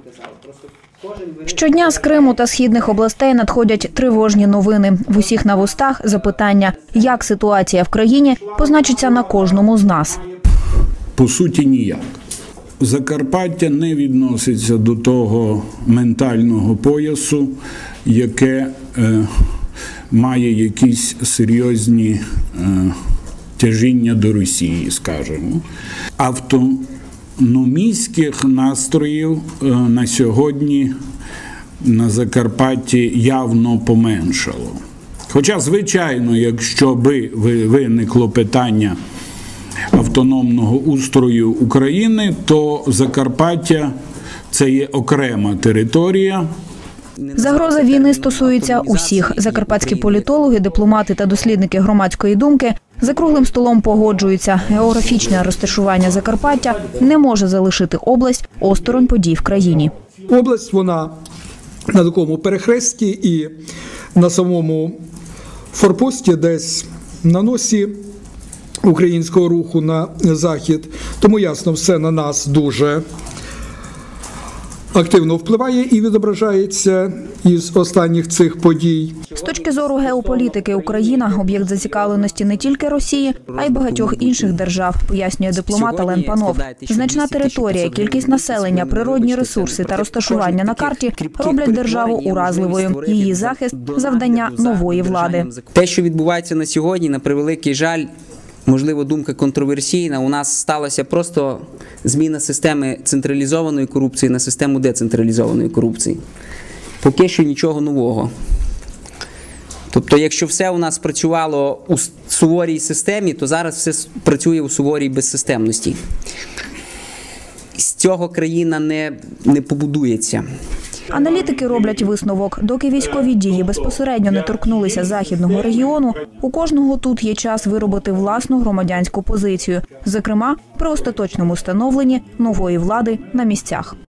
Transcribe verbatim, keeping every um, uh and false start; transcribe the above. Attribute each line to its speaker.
Speaker 1: Щодня з Криму та східних областей надходять тривожні новини. В усіх на вустах запитання, як ситуація в країні позначиться на кожному з нас.
Speaker 2: По суті, ніяк. Закарпаття не відноситься до того ментального поясу, яке е, має якісь серйозні е, тяжіння до Росії, скажімо. Автономістських настроїв е, на сьогодні на Закарпатті явно поменшало. Хоча, звичайно, якщо би виникло питання автономного устрою України, то Закарпаття – це є окрема територія.
Speaker 1: Загроза війни стосується усіх. Закарпатські політологи, дипломати та дослідники громадської думки за круглим столом погоджуються. Географічне розташування Закарпаття не може залишити область осторонь подій в країні.
Speaker 3: Область, вона на такому перехресті і на самому форпості, десь на носі українського руху на захід. Тому, ясно, все на нас дуже активно впливає і відображається із останніх цих подій.
Speaker 1: З точки зору геополітики Україна – об'єкт зацікавленості не тільки Росії, а й багатьох інших держав, пояснює дипломат Олен Панов. Значна територія, кількість населення, природні ресурси та розташування на карті роблять державу уразливою. Її захист – завдання нової влади.
Speaker 4: Те, що відбувається на сьогодні, на превеликий жаль, можливо, думка контроверсійна, у нас сталася просто зміна системи централізованої корупції на систему децентралізованої корупції. Поки що нічого нового. Тобто, якщо все у нас працювало у суворій системі, то зараз все працює у суворій безсистемності. З цього країна не, не побудується.
Speaker 1: Аналітики роблять висновок. Доки військові дії безпосередньо не торкнулися західного регіону, у кожного тут є час виробити власну громадянську позицію. Зокрема, при остаточному встановленні нової влади на місцях.